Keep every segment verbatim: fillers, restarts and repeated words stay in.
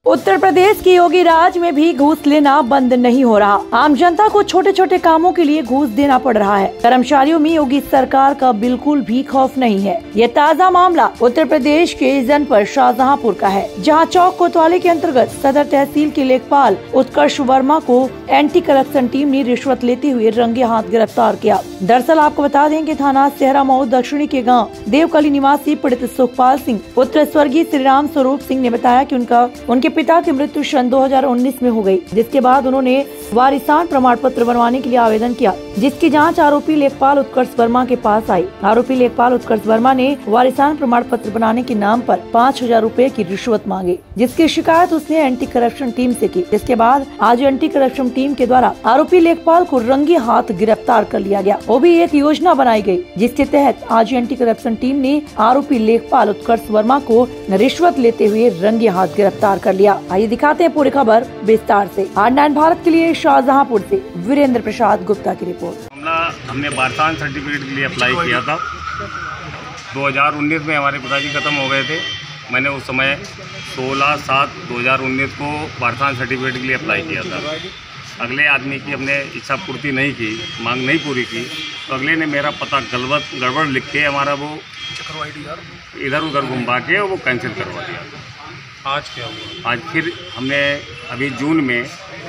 उत्तर प्रदेश के योगी राज में भी घूस लेना बंद नहीं हो रहा। आम जनता को छोटे छोटे कामों के लिए घूस देना पड़ रहा है। कर्मचारियों में योगी सरकार का बिल्कुल भी खौफ नहीं है। ये ताज़ा मामला उत्तर प्रदेश के जनपद शाहजहांपुर का है, जहां चौक कोतवाली के अंतर्गत सदर तहसील के लेखपाल उत्कर्ष वर्मा को एंटी करप्शन टीम ने रिश्वत लेते हुए रंगे हाथ गिरफ्तार किया। दरअसल आपको बता दें कि थाना सेहरा मऊ दक्षिणी के गाँव देवकली निवासी पीड़ित सुखपाल सिंह पुत्र स्वर्गीय श्री राम स्वरूप सिंह ने बताया कि उनका उनके पिता की मृत्यु सन दो हज़ार उन्नीस में हो गई, जिसके बाद उन्होंने वारिसान प्रमाण पत्र बनवाने के लिए आवेदन किया, जिसकी जांच आरोपी लेखपाल उत्कर्ष वर्मा के पास आई। आरोपी लेखपाल उत्कर्ष वर्मा ने वारिसान प्रमाण पत्र बनाने के नाम पर पाँच हजार रूपए की रिश्वत मांगी, जिसकी शिकायत उसने एंटी करप्शन टीम से की। जिसके बाद आज एंटी करप्शन टीम के द्वारा आरोपी लेखपाल को रंगे हाथ गिरफ्तार कर लिया गया। वो भी एक योजना बनाई गयी, जिसके तहत आज एंटी करप्शन टीम ने आरोपी लेखपाल उत्कर्ष वर्मा को रिश्वत लेते हुए रंगे हाथ गिरफ्तार कर लिया। आइए दिखाते हैं पूरी खबर विस्तार से। आर नाइन भारत के लिए शाहजहांपुर से वीरेंद्र प्रसाद गुप्ता की रिपोर्ट। मामला हमने वारसान सर्टिफिकेट के लिए अप्लाई किया था। दो हज़ार उन्नीस में हमारे पिताजी खत्म हो गए थे। मैंने उस समय सोलह सात दो हज़ार उन्नीस को वारसान सर्टिफिकेट के लिए अप्लाई किया था। अगले आदमी की हमने इच्छा पूर्ति नहीं की, मांग नहीं पूरी की, तो अगले ने मेरा पता गलत गड़बड़ लिख के हमारा वो इधर उधर घुमा के वो कैंसिल करवा दिया। आज क्या हुआ? आज फिर हमने अभी जून में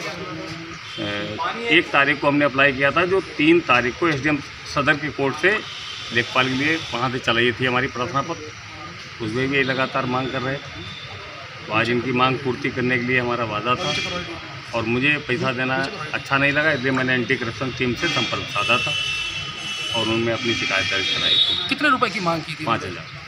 एक तारीख को हमने अप्लाई किया था, जो तीन तारीख को एसडीएम सदर के कोर्ट से लेखपाल के लिए वहाँ से चलाई थी हमारी प्रार्थना पत्र। उसमें भी लगातार मांग कर रहे। तो आज इनकी मांग पूर्ति करने के लिए हमारा वादा था और मुझे पैसा देना अच्छा नहीं लगा, इसलिए मैंने एंटी करप्शन टीम से संपर्क साधा था और उनमें अपनी शिकायत दर्ज कराई थी। कितने रुपए की मांग की थी? पाँच हज़ार